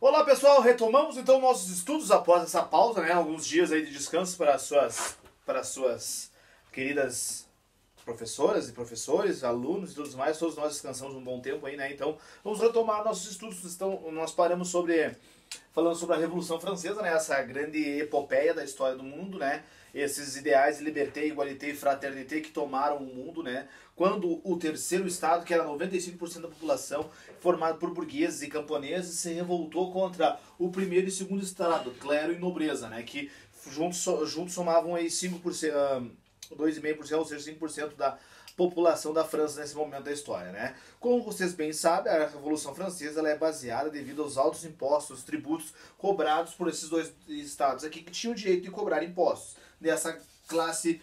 Olá pessoal, retomamos então nossos estudos após essa pausa, né? Alguns dias aí de descanso para as suas queridas professoras e professores, alunos e tudo mais. Todos nós descansamos um bom tempo aí, né? Então vamos retomar nossos estudos. Então, nós paramos falando sobre a Revolução Francesa, né? Essa grande epopeia da história do mundo, né? Esses ideais de liberté, igualité e fraternité que tomaram o mundo, né? Quando o terceiro estado, que era 95% da população, formado por burgueses e camponeses, se revoltou contra o primeiro e segundo estado, clero e nobreza, né? Que juntos somavam aí 5%, 2,5%, ou seja, 5% da população da França nesse momento da história, né? Como vocês bem sabem, a Revolução Francesa ela é baseada devido aos altos impostos, tributos cobrados por esses dois estados aqui que tinham o direito de cobrar impostos dessa classe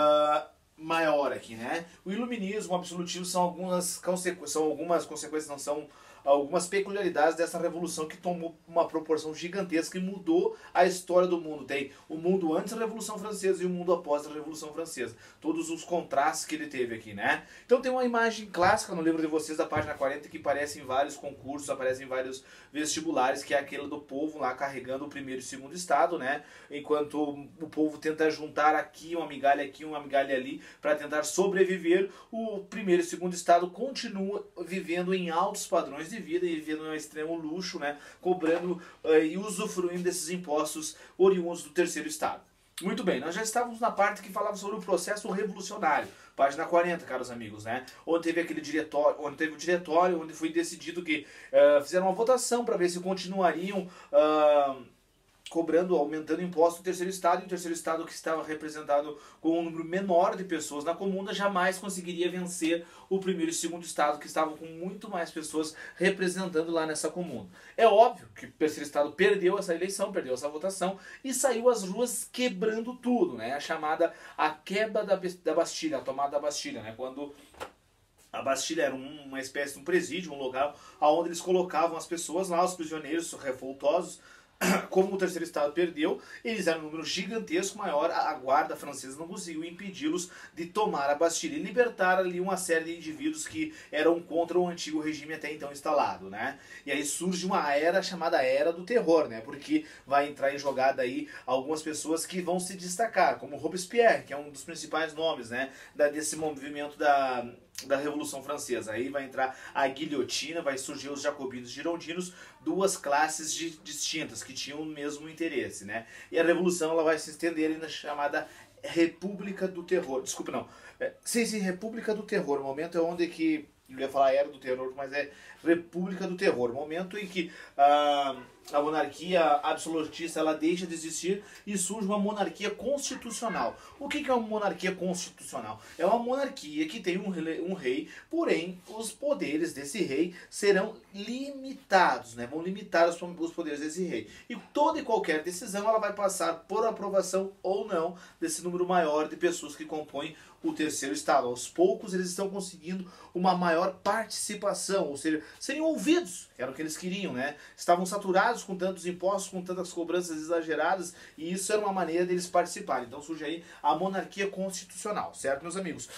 maior aqui, né? O iluminismo, o absolutismo são algumas consequências, não são algumas peculiaridades dessa revolução que tomou uma proporção gigantesca e mudou a história do mundo. Tem o mundo antes da Revolução Francesa e o mundo após a Revolução Francesa. Todos os contrastes que ele teve aqui, né? Então tem uma imagem clássica no livro de vocês, da página 40, que aparece em vários concursos, aparece em vários vestibulares, que é aquela do povo lá carregando o primeiro e o segundo estado, né? Enquanto o povo tenta juntar aqui, uma migalha ali, para tentar sobreviver, o primeiro e segundo estado continua vivendo em altos padrões de vida e vivendo em um extremo luxo, né? Cobrando e usufruindo desses impostos oriundos do terceiro estado. Muito bem, nós já estávamos na parte que falava sobre o processo revolucionário, página 40, caros amigos, né? Onde teve aquele diretório, onde foi decidido que fizeram uma votação para ver se continuariam aumentando impostos no terceiro estado, e o terceiro estado, que estava representado com um número menor de pessoas na comuna, jamais conseguiria vencer o primeiro e segundo estado, que estavam com muito mais pessoas representando lá nessa comuna. É óbvio que o terceiro estado perdeu essa eleição, perdeu essa votação e saiu às ruas quebrando tudo, né? A chamada quebra da Bastilha, a tomada da Bastilha, né? Quando a Bastilha era uma espécie de um presídio, um local onde eles colocavam as pessoas lá, os prisioneiros revoltosos. Como o terceiro estado perdeu, eles eram um número gigantesco maior, a guarda francesa não conseguiu impedi-los de tomar a Bastilha e libertar ali uma série de indivíduos que eram contra o antigo regime até então instalado, né? E aí surge uma era chamada Era do Terror, né? Porque vai entrar em jogada aí algumas pessoas que vão se destacar, como Robespierre, que é um dos principais nomes, né? Desse movimento da Revolução Francesa. Aí vai entrar a guilhotina, vai surgir os jacobinos girondinos, duas classes distintas que tinham o mesmo interesse, né? E a Revolução ela vai se estender ali na chamada República do Terror. Desculpa, não. Sim, República do Terror. O momento é onde que... Eu ia falar Era do Terror, mas é República do Terror. Momento em que a monarquia absolutista ela deixa de existir e surge uma monarquia constitucional. O que é uma monarquia constitucional? É uma monarquia que tem um rei, porém os poderes desse rei serão limitados, né? Vão limitar os poderes desse rei. E toda e qualquer decisão ela vai passar por aprovação ou não desse número maior de pessoas que compõem o terceiro estado. Aos poucos eles estão conseguindo uma maior participação, ou seja, seriam ouvidos, que era o que eles queriam, né? Estavam saturados com tantos impostos, com tantas cobranças exageradas, e isso era uma maneira deles participarem. Então surge aí a monarquia constitucional, certo, meus amigos?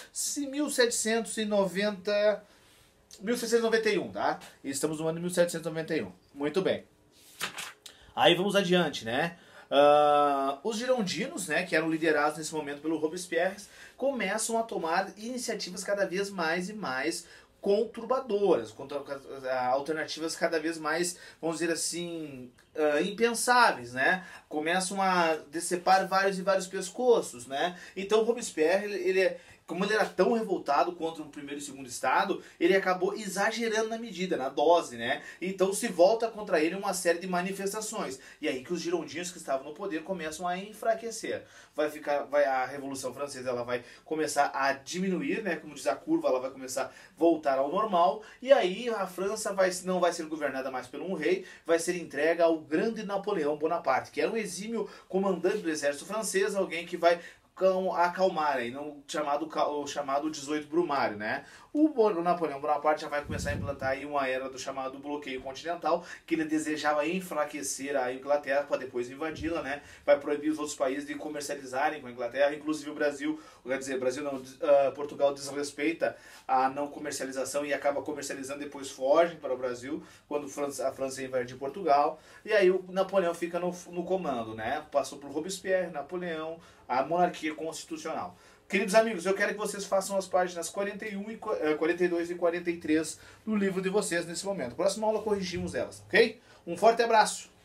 1791, tá? E estamos no ano de 1791. Muito bem. Aí vamos adiante, né? Os girondinos, né, que eram liderados nesse momento pelo Robespierre, começam a tomar iniciativas cada vez mais e mais conturbadoras, alternativas cada vez mais, vamos dizer assim, impensáveis, né? Começam a decepar vários e vários pescoços, né? Então Robespierre, como ele era tão revoltado contra o primeiro e segundo estado, ele acabou exagerando na medida, na dose, né? Então se volta contra ele uma série de manifestações. E aí que os girondinos que estavam no poder começam a enfraquecer. A Revolução Francesa ela vai começar a diminuir, né? Como diz a curva, ela vai começar a voltar ao normal. E aí a França não vai ser governada mais por um rei, vai ser entregue ao grande Napoleão Bonaparte, que era um exímio comandante do exército francês, alguém que vai acalmar aí, o chamado 18 Brumário, né? O Napoleão Bonaparte já vai começar a implantar aí uma era do chamado bloqueio continental, que ele desejava enfraquecer a Inglaterra para depois invadi-la, né? Vai proibir os outros países de comercializarem com a Inglaterra, inclusive o Brasil, quer dizer, Brasil não, Portugal desrespeita a não comercialização e acaba comercializando, depois fogem para o Brasil, quando a França invade Portugal, e aí o Napoleão fica no comando, né? Passou por Robespierre, Napoleão, a monarquia constitucional. Queridos amigos, eu quero que vocês façam as páginas 42 e 43 do livro de vocês nesse momento. Próxima aula corrigimos elas, ok? Um forte abraço!